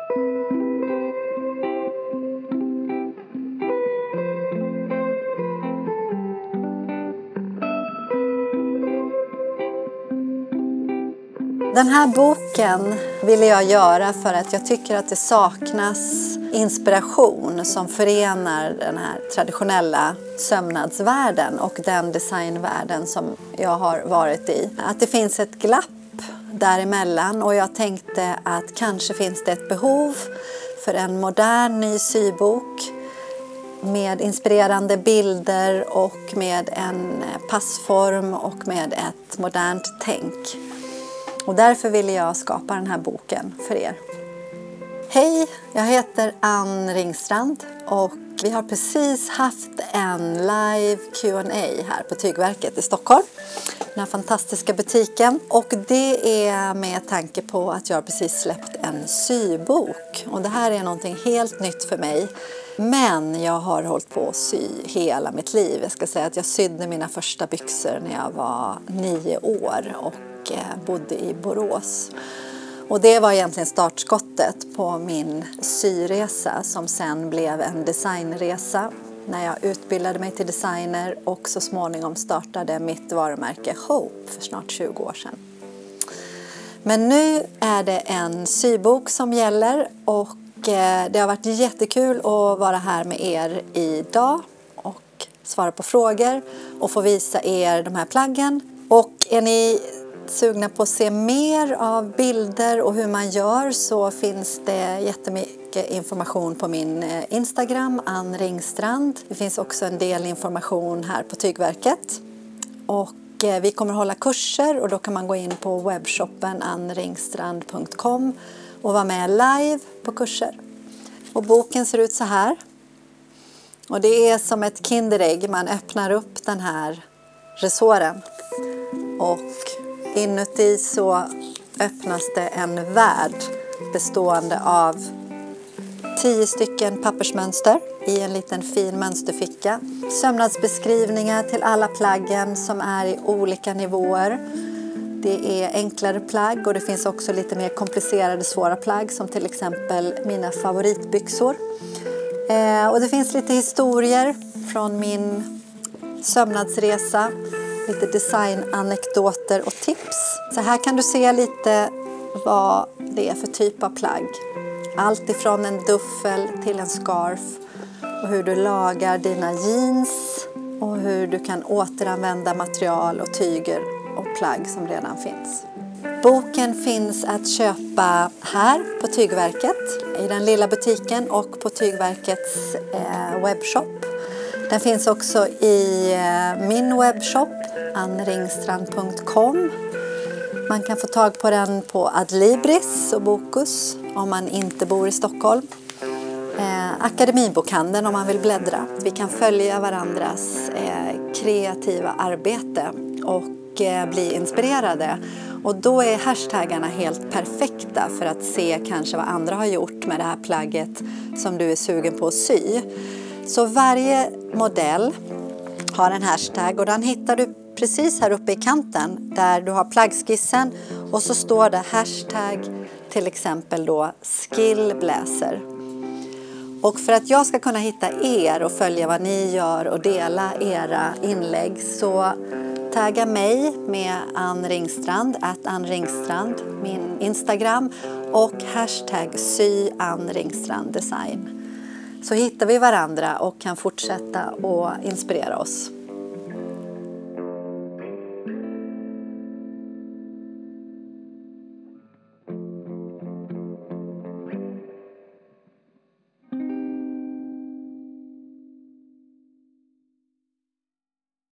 Den här boken ville jag göra för att jag tycker att det saknas inspiration som förenar den här traditionella sömnadsvärlden och den designvärlden som jag har varit i. Att det finns ett glapp däremellan, och jag tänkte att kanske finns det ett behov för en modern ny sybok med inspirerande bilder och med en passform och med ett modernt tänk. Och därför ville jag skapa den här boken för er. Hej, jag heter Ann Ringstrand och vi har precis haft en live Q&A här på Tygverket i Stockholm. Den här fantastiska butiken. Och det är med tanke på att jag precis släppt en sybok. Och det här är någonting helt nytt för mig. Men jag har hållit på att sy hela mitt liv. Jag ska säga att jag sydde mina första byxor när jag var 9 år och bodde i Borås. Och det var egentligen startskottet på min syresa som sen blev en designresa när jag utbildade mig till designer och så småningom startade mitt varumärke Hope för snart 20 år sedan. Men nu är det en sybok som gäller och det har varit jättekul att vara här med er idag och svara på frågor och få visa er de här plaggen. Och är ni sugna på att se mer av bilder och hur man gör så finns det jättemycket information på min Instagram, Ann Ringstrand. Det finns också en del information här på Tygverket. Och vi kommer hålla kurser och då kan man gå in på webbshoppen annringstrand.com och vara med live på kurser. Och boken ser ut så här. Och det är som ett kinderägg, man öppnar upp den här resåren och inuti så öppnas det en värld bestående av 10 stycken pappersmönster i en liten fin mönsterficka. Sömnadsbeskrivningar till alla plaggen som är i olika nivåer. Det är enklare plagg och det finns också lite mer komplicerade svåra plagg som till exempel mina favoritbyxor. Och det finns lite historier från min sömnadsresa. Lite designanekdoter och tips. Så här kan du se lite vad det är för typ av plagg. Allt ifrån en duffel till en scarf. Och hur du lagar dina jeans. Och hur du kan återanvända material och tyger och plagg som redan finns. Boken finns att köpa här på Tygverket. I den lilla butiken och på Tygverkets webbshop. Den finns också i min webbshop, annringstrand.com. Man kan få tag på den på Adlibris och Bokus om man inte bor i Stockholm. Akademibokhandeln om man vill bläddra. Vi kan följa varandras kreativa arbete och bli inspirerade. Och då är hashtaggarna helt perfekta för att se kanske vad andra har gjort med det här plagget som du är sugen på att sy. Så varje modell har en hashtag och den hittar du precis här uppe i kanten där du har plaggskissen och så står det hashtag till exempel då skillbläser. Och för att jag ska kunna hitta er och följa vad ni gör och dela era inlägg så tagga mig med Ann Ringstrand, @AnnRingstrand, min Instagram och hashtag sy Ann Ringstrand design. Så hittar vi varandra och kan fortsätta att inspirera oss.